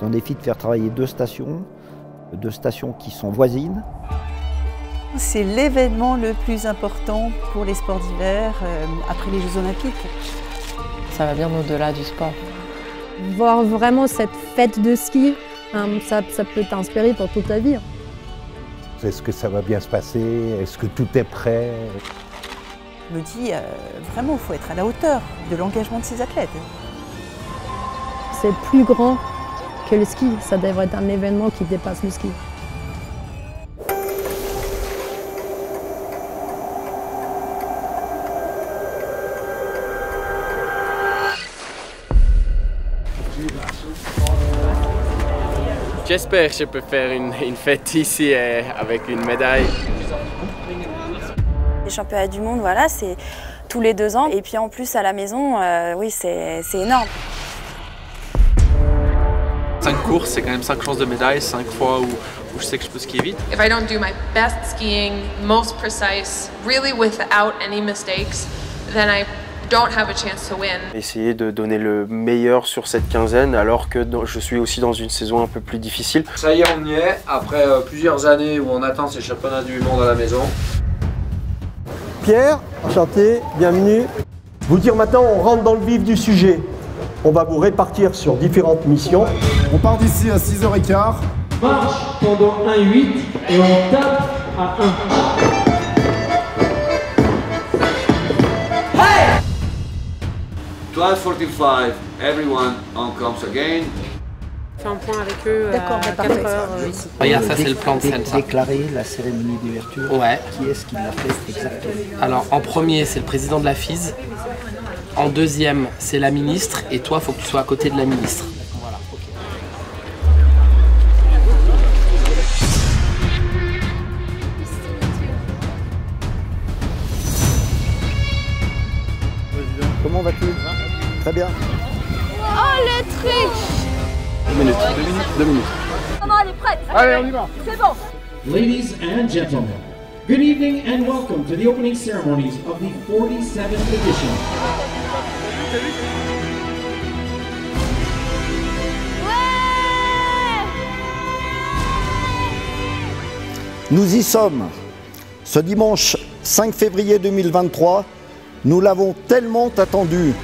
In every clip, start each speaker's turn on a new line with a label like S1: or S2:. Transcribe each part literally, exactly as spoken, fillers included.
S1: C'est un défi de faire travailler deux stations, deux stations qui sont voisines.
S2: C'est l'événement le plus important pour les sports d'hiver euh, après les Jeux Olympiques.
S3: Ça va bien au-delà du sport.
S4: Voir vraiment cette fête de ski, hein, ça, ça peut t'inspirer pour toute ta vie.
S5: Est-ce que ça va bien se passer? Est-ce que tout est prêt?
S2: Je me dis, euh, vraiment, il faut être à la hauteur de l'engagement de ces athlètes.
S4: C'est plus grand que le ski, ça devrait être un événement qui dépasse le ski.
S6: J'espère que je peux faire une, une fête ici euh, avec une médaille.
S7: Les championnats du monde, voilà, c'est tous les deux ans. Et puis en plus à la maison, euh, oui, c'est énorme.
S8: Cinq courses, c'est quand même cinq chances de médaille, cinq fois où, où je sais que je peux skier vite.
S9: If I don't do my best skiing, most precise, really without any mistakes, then I don't have a chance to win.
S6: Essayer de donner le meilleur sur cette quinzaine alors que je suis aussi dans une saison un peu plus difficile.
S10: Ça y est, on y est, après euh, plusieurs années où on attend ces championnats du monde à la maison.
S11: Pierre, enchanté, bienvenue. Vous dire maintenant, on rentre dans le vif du sujet. On va vous répartir sur différentes missions.
S12: On part d'ici à six heures quinze.
S13: Marche pendant un huit et on tape à un.
S14: twelve forty-five, everyone on comes again.
S3: On fait un point avec eux
S2: à
S3: quatre heures.
S15: Regarde, ça c'est le plan de scène.
S1: Déclarer la cérémonie d'ouverture.
S15: Ouais.
S1: Qui est-ce qui l'a fait exactement?
S15: Alors en premier, c'est le président de la F I S. En deuxième, c'est la ministre. Et toi, il faut que tu sois à côté de la ministre. Voilà, ok.
S1: Comment vas-tu? Très bien.
S4: Oh le truc!
S6: Deux minutes, deux minutes, deux minutes.
S4: Maman, elle est prête.
S12: Allez, on y va.
S4: C'est bon.
S13: Ladies and gentlemen, good evening and welcome to the opening ceremonies of the forty-seventh edition.
S1: Nous y sommes. Ce dimanche cinq février deux mille vingt-trois, nous l'avons tellement attendu.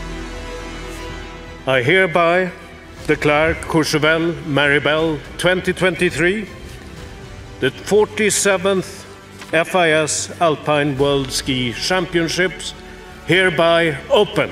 S16: I hereby declare Courchevel Maribel twenty twenty-three the forty-seventh F I S Alpine World Ski Championships hereby open.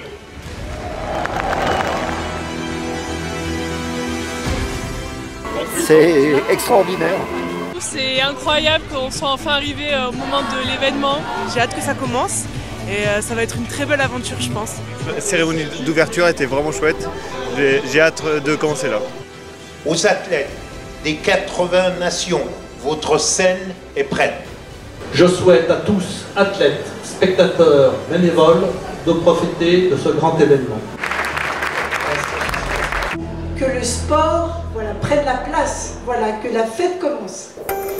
S1: C'est extraordinaire.
S3: C'est incroyable qu'on soit enfin arrivé au moment de l'événement. J'ai hâte que ça commence et ça va être une très belle aventure, je pense.
S17: La cérémonie d'ouverture était vraiment chouette. J'ai hâte de commencer là.
S18: Aux athlètes des quatre-vingts nations, votre scène est prête.
S13: Je souhaite à tous, athlètes, spectateurs, bénévoles, de profiter de ce grand événement.
S2: Que le sport, voilà, prenne la place, voilà, que la fête commence.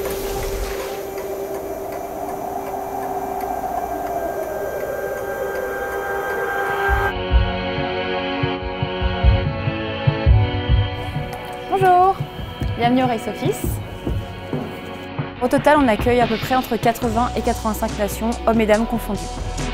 S7: Bonjour, bienvenue au Race Office. Au total, on accueille à peu près entre quatre-vingts et quatre-vingt-cinq nations, hommes et dames confondus.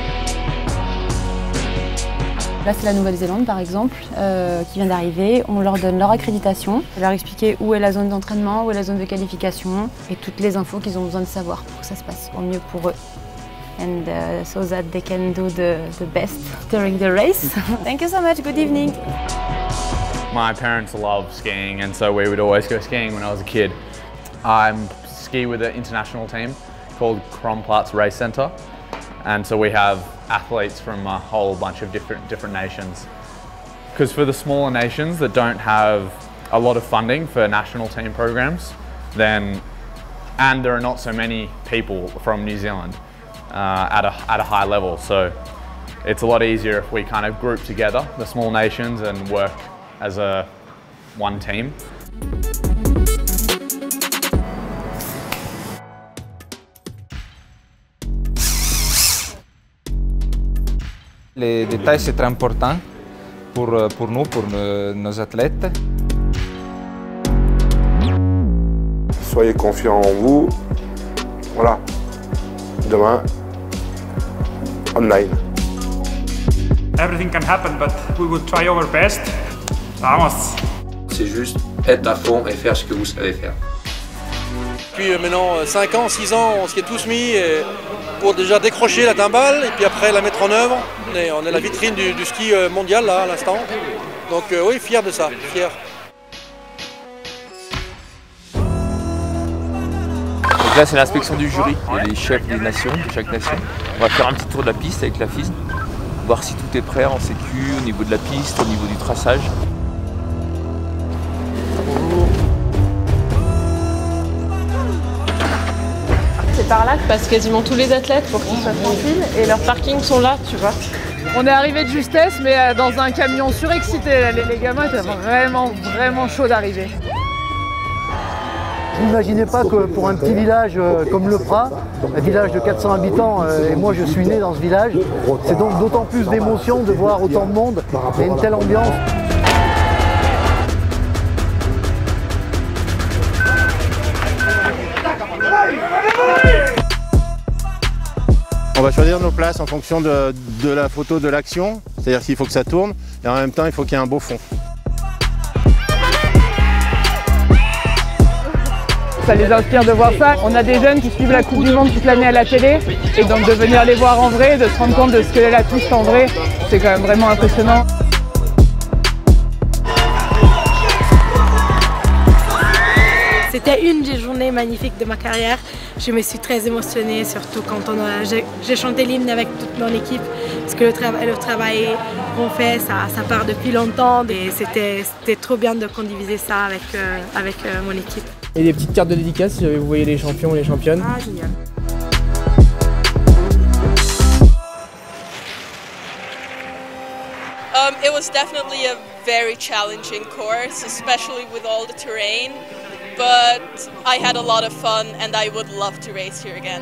S7: Là, c'est la Nouvelle-Zélande, par exemple, euh, qui vient d'arriver. On leur donne leur accréditation, leur expliquer où est la zone d'entraînement, où est la zone de qualification et toutes les infos qu'ils ont besoin de savoir pour que ça se passe au mieux pour eux. And uh, so that they can do the, the best during the race. Thank you so much, good evening.
S19: My parents love skiing, and so we would always go skiing when I was a kid. I ski with an international team called Kronplatz Race Center, and so we have athletes from a whole bunch of different different nations. Because for the smaller nations that don't have a lot of funding for national team programs, then and there are not so many people from New Zealand uh, at a at a high level, so it's a lot easier if we kind of group together the small nations and work as a one team.
S20: Les détails, c'est très important pour, pour nous, pour nos athlètes.
S21: soyez confiants en vous. Voilà. Demain, online.
S22: Everything can happen, but we will try our best. Vamos.
S10: C'est juste être à fond et faire ce que vous savez faire.
S23: Depuis maintenant cinq ans, six ans, on s'y est tous mis pour déjà décrocher la timbale et puis après la mettre en œuvre. On est, on est la vitrine du, du ski mondial là à l'instant. Donc euh, oui, fier de ça, fier.
S24: Donc là c'est l'inspection du jury, il y a les chefs des nations, de chaque nation. On va faire un petit tour de la piste avec la F I S, voir si tout est prêt en sécu, au niveau de la piste, au niveau du traçage.
S9: C'est par là que passent quasiment tous les athlètes pour qu'ils soient tranquilles et leurs parkings sont là, tu vois.
S25: On est arrivé de justesse, mais dans un camion surexcité. Les, les gamins étaient vraiment, vraiment chauds d'arriver.
S26: Je n'imaginais pas que pour un petit village comme Le Prat, un village de quatre cents habitants, et moi je suis né dans ce village, c'est donc d'autant plus d'émotion de voir autant de monde et une telle ambiance.
S27: On va choisir nos places en fonction de, de la photo de l'action, c'est-à-dire qu'il faut que ça tourne et en même temps il faut qu'il y ait un beau fond.
S25: Ça les inspire de voir ça. On a des jeunes qui suivent la Coupe du Monde toute l'année à la télé et donc de venir les voir en vrai, de se rendre compte de ce qu'est la piste en vrai, c'est quand même vraiment impressionnant.
S28: C'était une des journées magnifiques de ma carrière. Je me suis très émotionnée, surtout quand on a, j'ai chanté l'hymne avec toute mon équipe, parce que le, trava le travail qu'on fait, ça, ça part depuis longtemps, et c'était trop bien de condiviser ça avec, euh, avec euh, mon équipe.
S29: Et des petites cartes de dédicace, si vous voyez les champions et les championnes.
S28: Ah, génial.
S30: Um, it was definitely a very challenging course, especially with all the terrain. But I had a lot of fun and I would love to race here again.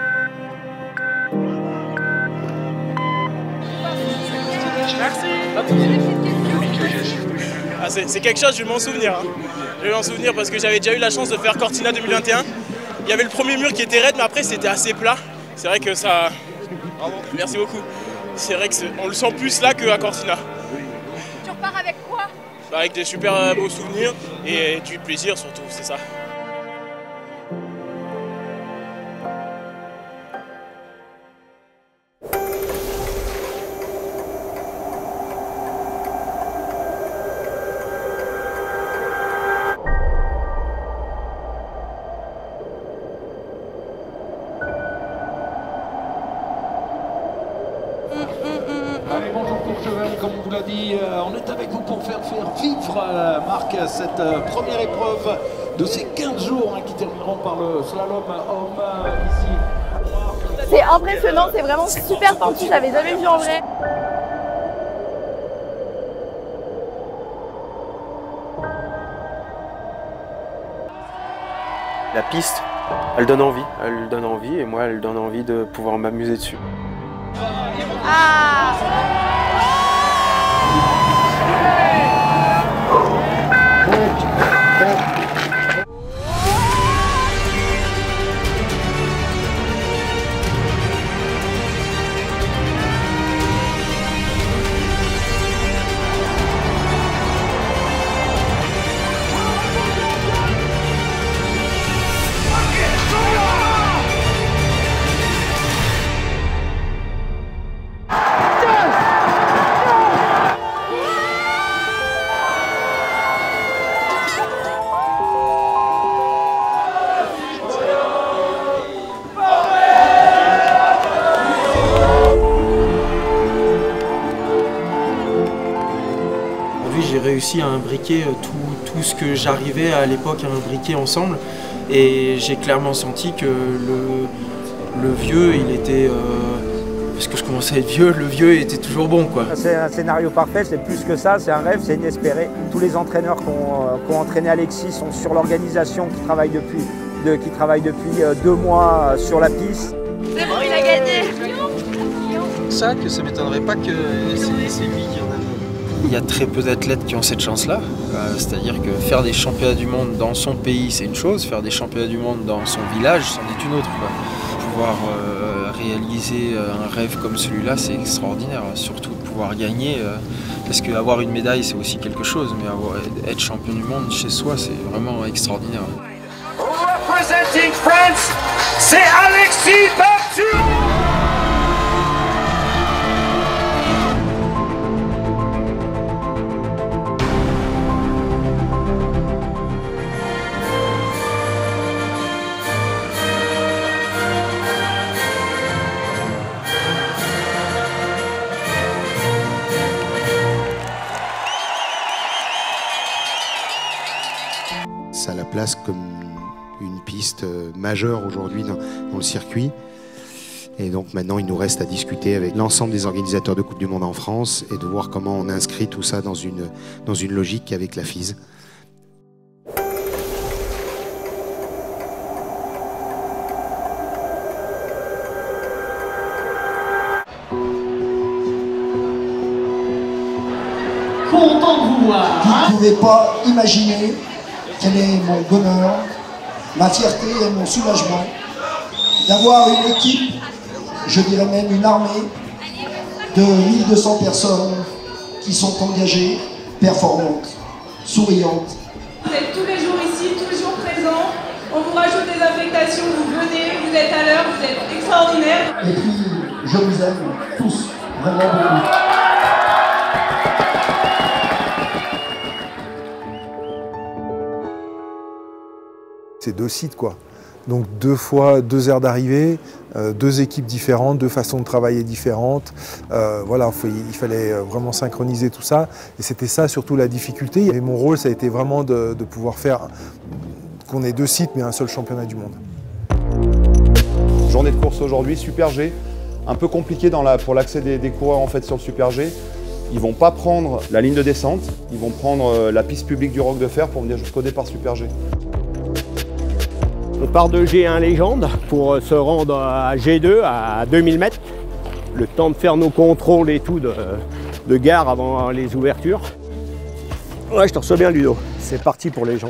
S23: Ah, c'est quelque chose, je vais m'en souvenir. Hein. Je vais m'en souvenir parce que j'avais déjà eu la chance de faire Cortina deux mille vingt et un. Il y avait le premier mur qui était raide, mais après c'était assez plat. C'est vrai que ça... Bravo, merci beaucoup. C'est vrai qu'on le sent plus là qu'à Cortina.
S28: Tu repars avec quoi?
S23: Avec des super beaux souvenirs et du plaisir surtout, c'est ça.
S13: Allez, bonjour Courchevel, comme on vous l'a dit, euh, on est avec vous pour faire faire vivre, euh, Marc, cette euh, première épreuve de ces quinze jours hein, qui termineront par le slalom homme euh, ici.
S28: C'est impressionnant, c'est vraiment super pentu, j'avais jamais vu en vrai.
S6: La piste, elle donne envie, elle donne envie et moi elle donne envie de pouvoir m'amuser dessus.
S28: Ah
S31: J'ai réussi à imbriquer tout, tout ce que j'arrivais à l'époque à imbriquer ensemble et j'ai clairement senti que le, le vieux, il était, euh, parce que je commençais à être vieux, le vieux était toujours bon quoi.
S32: C'est un scénario parfait, c'est plus que ça, c'est un rêve, c'est inespéré. Tous les entraîneurs qui ont, qui ont entraîné Alexis sont sur l'organisation qui travaille depuis, de, qui travaille depuis deux mois sur la piste.
S28: C'est bon, il a gagné.
S31: Ça, que ça m'étonnerait pas que c'est lui qui en a. Il y a très peu d'athlètes qui ont cette chance-là. Euh, C'est-à-dire que faire des championnats du monde dans son pays, c'est une chose. Faire des championnats du monde dans son village, c'en est une autre, quoi. Pouvoir euh, réaliser un rêve comme celui-là, c'est extraordinaire. Surtout de pouvoir gagner. Euh, parce qu'avoir une médaille, c'est aussi quelque chose. Mais avoir, être champion du monde chez soi, c'est vraiment extraordinaire.
S1: Representing France, c'est Alexis Berthoud.
S3: Ça la place comme une piste majeure aujourd'hui dans, dans le circuit. Et donc maintenant, il nous reste à discuter avec l'ensemble des organisateurs de Coupe du Monde en France et de voir comment on inscrit tout ça dans une, dans une logique avec la F I S.
S4: Content de vous voir. Vous ne pouvez pas imaginer quel est mon bonheur, ma fierté et mon soulagement d'avoir une équipe, je dirais même une armée de mille deux cents personnes qui sont engagées, performantes, souriantes.
S28: Vous êtes tous les jours ici, tous les jours présents, on vous rajoute des affectations, vous venez, vous êtes à l'heure, vous êtes extraordinaires.
S4: Et puis, je vous aime tous, vraiment beaucoup.
S21: C'est deux sites, quoi. Donc deux fois, deux heures d'arrivée, euh, deux équipes différentes, deux façons de travailler différentes. Euh, voilà, faut, il fallait vraiment synchroniser tout ça. Et c'était ça surtout la difficulté. Et mon rôle, ça a été vraiment de, de pouvoir faire qu'on ait deux sites, mais un seul championnat du monde.
S5: Journée de course aujourd'hui, Super G. Un peu compliqué dans la, pour l'accès des, des coureurs en fait, sur le Super G. Ils ne vont pas prendre la ligne de descente, ils vont prendre la piste publique du Roc de Fer pour venir jusqu'au départ Super G.
S8: On part de G un Légende pour se rendre à G deux à deux mille mètres. Le temps de faire nos contrôles et tout de, de gare avant les ouvertures. Ouais, je te reçois bien Ludo. C'est parti pour Légende.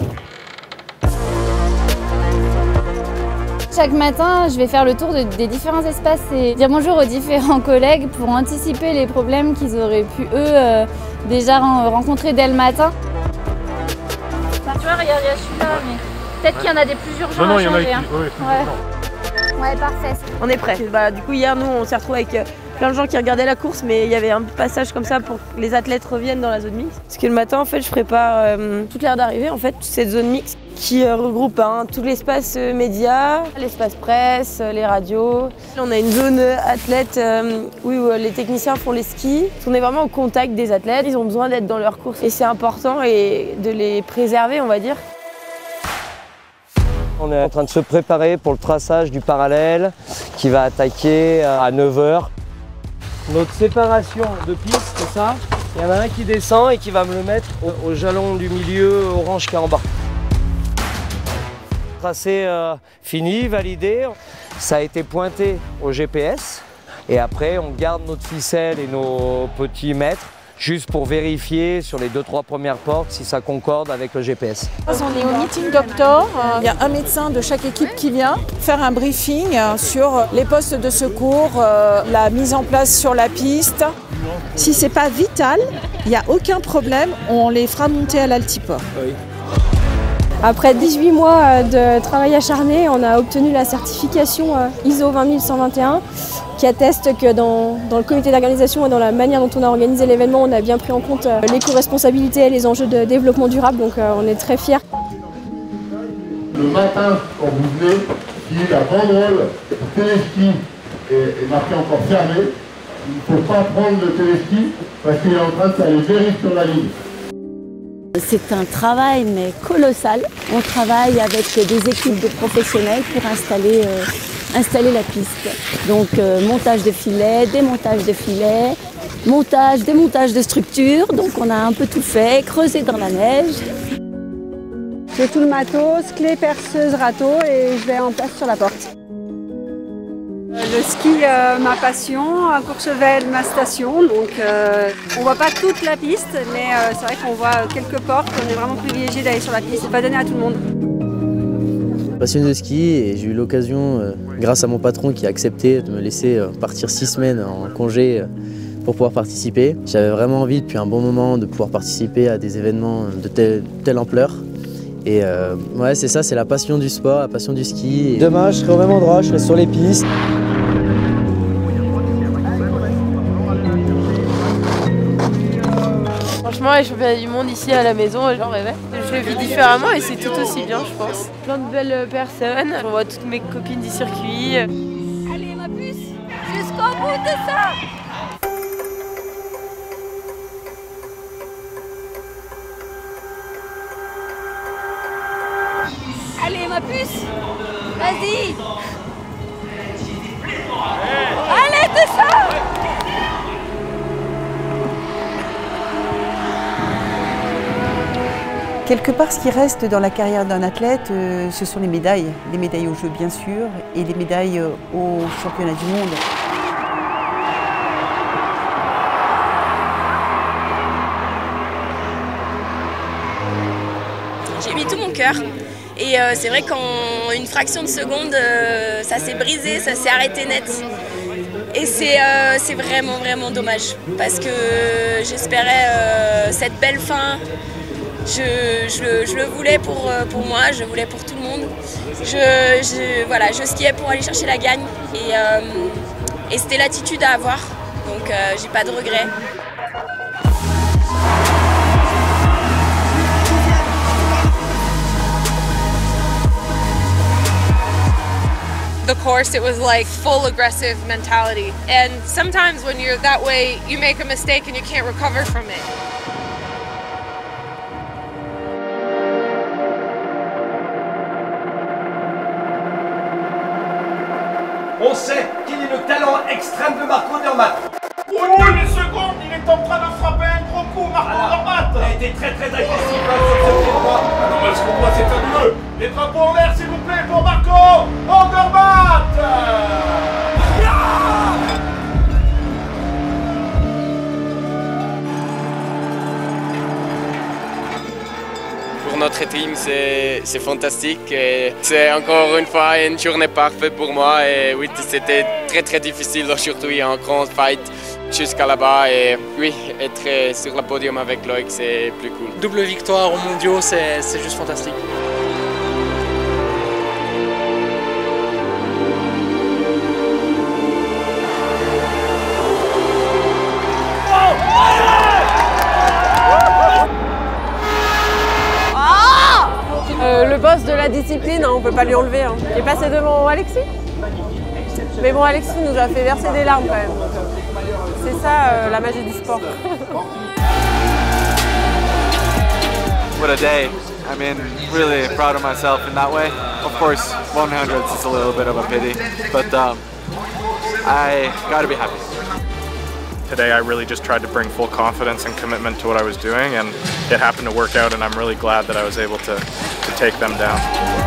S7: Chaque matin, je vais faire le tour de, des différents espaces et dire bonjour aux différents collègues pour anticiper les problèmes qu'ils auraient pu, eux, euh, déjà rencontrer dès le matin. Tu vois, regarde, il y a celui-là, mais peut-être qu'il y en a des plus urgents non, non, à changer. Il y en a qui... hein. ouais, ouais. ouais, parfait.
S28: On est prêts. Bah, du coup, hier, nous, on s'est retrouvés avec plein de gens qui regardaient la course, mais il y avait un passage comme ça pour que les athlètes reviennent dans la zone mixte. Parce que le matin, en fait, je prépare euh, toute l'aire d'arrivée, en fait, toute cette zone mixte qui euh, regroupe hein, tout l'espace euh, média, l'espace presse, euh, les radios. On a une zone euh, athlète euh, où, où les techniciens font les skis. On est vraiment au contact des athlètes, ils ont besoin d'être dans leur course et c'est important et de les préserver, on va dire.
S8: On est en train de se préparer pour le traçage du parallèle qui va attaquer à neuf heures. Notre séparation de pistes, c'est ça. Il y en a un qui descend et qui va me le mettre au, au jalon du milieu orange qui est en bas. Tracé euh, fini, validé. Ça a été pointé au G P S. Et après, on garde notre ficelle et nos petits mètres juste pour vérifier sur les deux trois premières portes si ça concorde avec le G P S.
S11: On est au meeting doctor, il y a un médecin de chaque équipe qui vient faire un briefing sur les postes de secours, la mise en place sur la piste.
S12: Si c'est pas vital, il n'y a aucun problème, on les fera monter à l'altiport.
S11: Oui.
S14: Après dix-huit mois de travail acharné, on a obtenu la certification I S O vingt mille cent vingt et un qui atteste que dans, dans le comité d'organisation et dans la manière dont on a organisé l'événement, on a bien pris en compte l'éco-responsabilité et les enjeux de développement durable, donc on est très fiers.
S15: Le matin, quand vous venez, si la banderole téléski est, est marquée encore fermée, il ne faut pas prendre le téléski parce qu'il est en train de faire les vérifs sur la ligne.
S14: C'est un travail mais colossal. On travaille avec des équipes de professionnels pour installer, euh, installer la piste. Donc euh, montage de filets, démontage de filets, montage, démontage de structures. Donc on a un peu tout fait, creusé dans la neige.
S12: J'ai tout le matos, clé, perceuse, râteau et je vais en place sur la porte.
S2: Le ski, euh, ma passion, à Courchevel, ma station. Donc, euh, on voit pas toute la piste, mais euh, c'est vrai qu'on voit quelques portes. On est vraiment privilégié d'aller sur la piste. C'est pas donné à tout le monde.
S9: Passionné de ski et j'ai eu l'occasion, euh, grâce à mon patron qui a accepté de me laisser euh, partir six semaines en congé euh, pour pouvoir participer. J'avais vraiment envie depuis un bon moment de pouvoir participer à des événements de telle, telle ampleur. Et euh, ouais, c'est ça, c'est la passion du sport, la passion du ski. Et demain, je serai au même endroit, je serai sur les pistes.
S28: Franchement, les championnats du monde ici à la maison, j'en rêvais. Je le vis différemment et c'est tout aussi bien, je pense. Plein de belles personnes, on voit toutes mes copines du circuit.
S2: Allez, ma puce, jusqu'au bout de ça! Allez, ma puce, vas-y! Allez, de ça!
S12: Quelque part, ce qui reste dans la carrière d'un athlète, euh, ce sont les médailles. Les médailles aux Jeux, bien sûr, et les médailles euh, aux championnats du monde.
S10: J'ai mis tout mon cœur. Et euh, c'est vrai qu'en une fraction de seconde, euh, ça s'est brisé, ça s'est arrêté net. Et c'est euh, c'est vraiment, vraiment dommage. Parce que j'espérais euh, cette belle fin. Je, je, je le voulais pour, pour moi, je le voulais pour tout le monde. Je, je, voilà, je skiais pour aller chercher la gagne et, euh, et c'était l'attitude à avoir, donc euh, j'ai pas de regrets.
S16: The course, it was like full aggressive mentality. And sometimes when you're that way, you make a mistake and you can't recover from it.
S1: On sait qu'il est le talent extrême de Marco Odermatt. Oh, une seconde, il est en train de frapper un gros coup, Marco Odermatt. Il a été très très agressif là, sur ce pied droit. Alors moi, ce qu'on voit, c'est fabuleux. Les drapeaux en l'air, s'il vous plaît, pour Marco Odermatt.
S6: Pour notre team, c'est fantastique et c'est encore une fois une journée parfaite pour moi. Et oui, c'était très très difficile aujourd'hui, un grand fight jusqu'à là-bas. Et oui, être sur le podium avec Loïc, c'est plus cool.
S31: Double victoire aux mondiaux, c'est juste fantastique.
S28: Euh, le boss de la discipline, hein, on peut pas lui enlever. Hein. Il est passé devant Alexis. Mais bon, Alexis nous a fait verser des larmes quand même. C'est ça euh, la magie du sport.
S17: What a day. I mean, really proud of myself in that way. Of course, one hundredths is a little bit of a pity, but um, I gotta be happy.
S18: Today I really just tried to bring full confidence and commitment to what I was doing, and it happened to work out, and I'm really glad that I was able to, to take them down.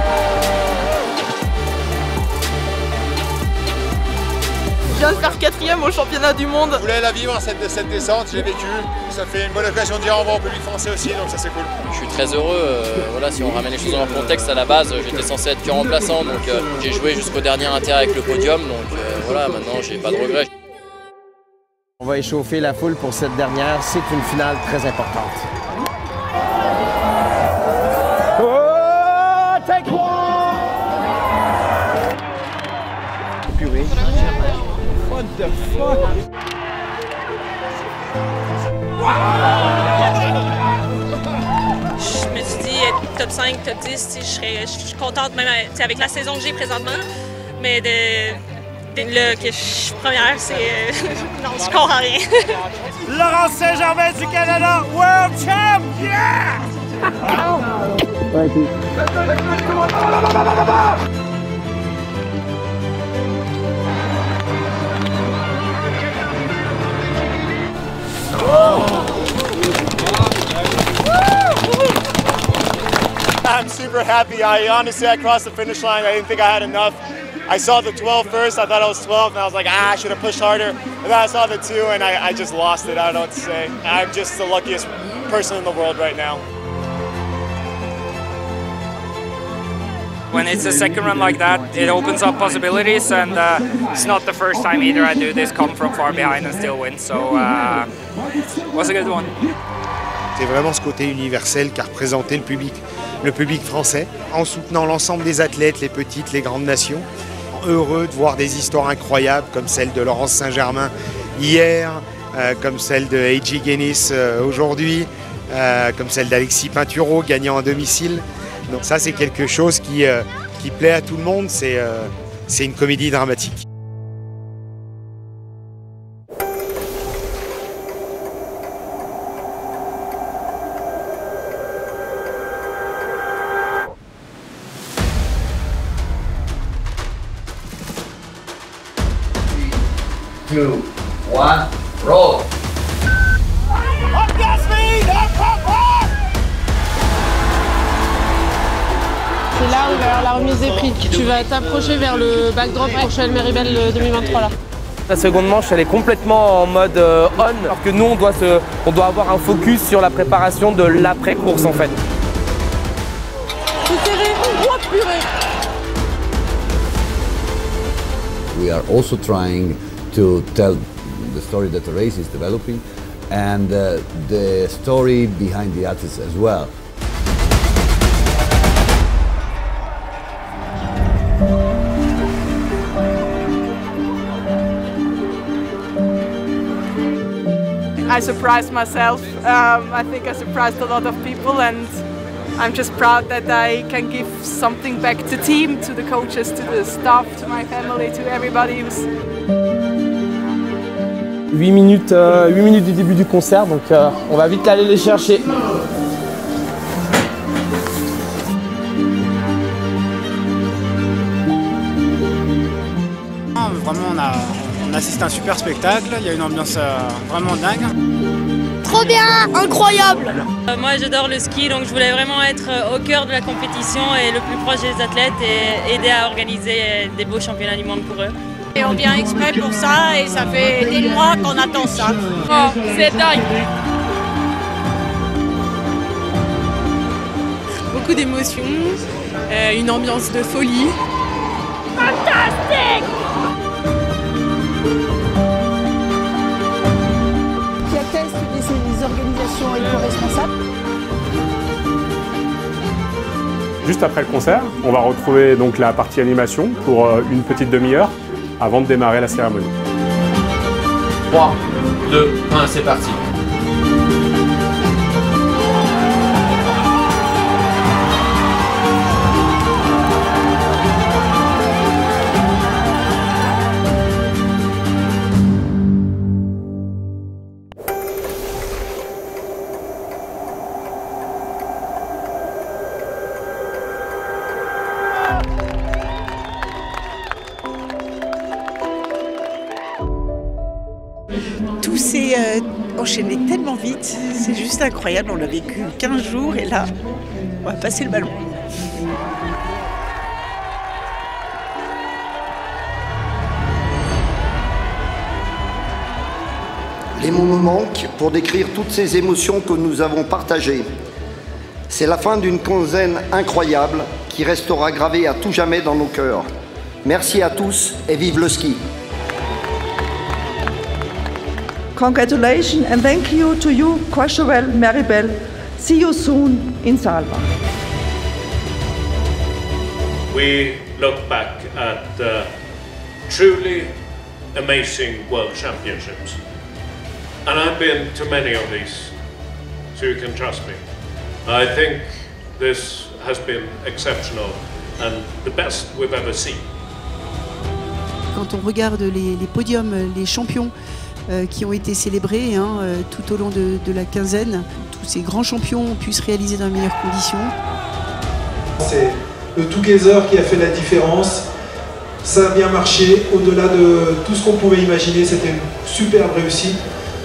S28: Je viens de faire quatrième au championnat du monde.
S19: Je voulais la vivre cette, cette descente, je l'ai vécue. Ça fait une bonne occasion de dire au revoir au public français aussi, donc ça c'est cool.
S20: Je suis très heureux, euh, voilà, si on ramène les choses dans leur contexte, à la base j'étais censé être que remplaçant, donc euh, j'ai joué jusqu'au dernier inter avec le podium, donc euh, voilà, maintenant j'ai pas de regrets.
S8: On va échauffer la foule pour cette dernière, c'est une finale très importante.
S1: Oh, take one!
S8: Purée.
S1: What the fuck?
S10: Je me suis dit, top cinq, top dix, je serais, je suis contente même avec la saison que j'ai présentement, mais de... Là, que je suis première, c'est... non, je comprends rien.
S1: Laurence Saint-Germain du Canada, World Champ! Yeah!
S8: Thank you.
S19: I'm super happy. I honestly, I crossed the finish line. I didn't think I had enough. I saw the twelve first, I thought I was twelve, and I was like, ah, I should have pushed harder. And then I saw the two, and I, I just lost it. I don't know what to say. I'm just the luckiest person in the world right now.
S3: When it's a second run like that, it opens up possibilities, and uh, it's not the first time either I do this, come from far behind and still win, so uh, it was a good one.
S4: C'est vraiment ce côté universel qu'a représenté le public, le public français, en soutenant l'ensemble des athlètes, les petites, les grandes nations. Heureux de voir des histoires incroyables comme celle de Laurence Saint-Germain hier, euh, comme celle de A J Guinness euh, aujourd'hui, euh, comme celle d'Alexis Pinturo gagnant à domicile. Donc ça c'est quelque chose qui, euh, qui plaît à tout le monde, c'est euh, c'est une comédie dramatique.
S13: Two, one, roll.
S28: C'est là où il va y avoir la remise des prix. Tu vas t'approcher vers le backdrop pour Joël Meribel deux mille vingt-trois là.
S8: La seconde manche, elle est complètement en mode euh, on, alors que nous, on doit, se, on doit avoir un focus sur la préparation de l'après-course en fait.
S28: C'est serré, oh purée.
S22: We are also trying to tell the story that the race is developing and uh, the story behind the athletes as well.
S23: I surprised myself. Um, I think I surprised a lot of people, and I'm just proud that I can give something back to the team, to the coaches, to the staff, to my family, to everybody who's...
S8: huit minutes, euh, huit minutes du début du concert, donc euh, on va vite aller les chercher.
S24: Vraiment, on, a, on assiste à un super spectacle, il y a une ambiance euh, vraiment dingue.
S10: Trop bien, incroyable.
S25: Euh, moi j'adore le ski, donc je voulais vraiment être au cœur de la compétition et le plus proche des athlètes et aider à organiser des beaux championnats du monde pour eux.
S11: Et on vient exprès pour ça et ça fait des mois qu'on attend ça.
S25: Oh, c'est dingue.
S28: Beaucoup d'émotions, euh, une ambiance de folie.
S10: Fantastique.
S12: Qui atteste des organisations éco-responsables.
S18: Juste après le concert, on va retrouver donc la partie animation pour une petite demi-heure avant de démarrer la cérémonie.
S22: trois, deux, un, c'est parti.
S12: Tout s'est euh, enchaîné tellement vite, c'est juste incroyable, on a vécu quinze jours et là, on va passer le ballon.
S26: Les mots me manquent pour décrire toutes ces émotions que nous avons partagées. C'est la fin d'une quinzaine incroyable qui restera gravée à tout jamais dans nos cœurs. Merci à tous et vive le ski!
S27: Congratulations and thank you to you, Joël Meribel. See you soon in Saalbach.
S1: We look back at uh, truly amazing World Championships. And I've been to many of these, so you can trust me. I think this has been exceptional and the best we've ever seen.
S12: Quand on regarde les, les podiums, les champions euh, qui ont été célébrés hein, euh, tout au long de, de la quinzaine, tous ces grands champions ont pu se réaliser dans les meilleures conditions.
S21: C'est le together qui a fait la différence. Ça a bien marché, au-delà de tout ce qu'on pouvait imaginer, c'était une superbe réussite.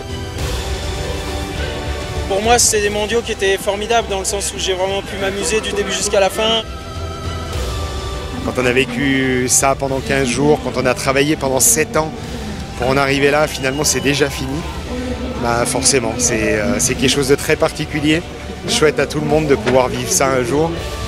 S31: Pour moi, c'était des mondiaux qui étaient formidables dans le sens où j'ai vraiment pu m'amuser du début jusqu'à la fin.
S4: Quand on a vécu ça pendant quinze jours, quand on a travaillé pendant sept ans pour en arriver là, finalement c'est déjà fini. Bah forcément, c'est euh, c'est quelque chose de très particulier. Je souhaite à tout le monde de pouvoir vivre ça un jour.